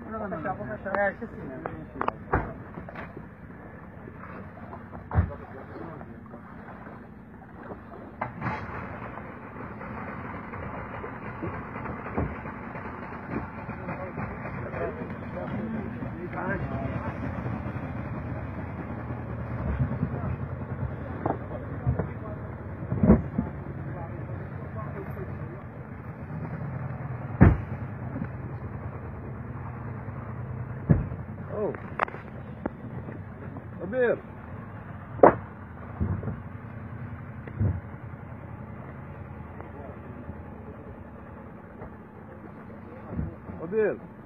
Não, não, vou fechar. É, acho que sim, né? Oh, Amir. Amir.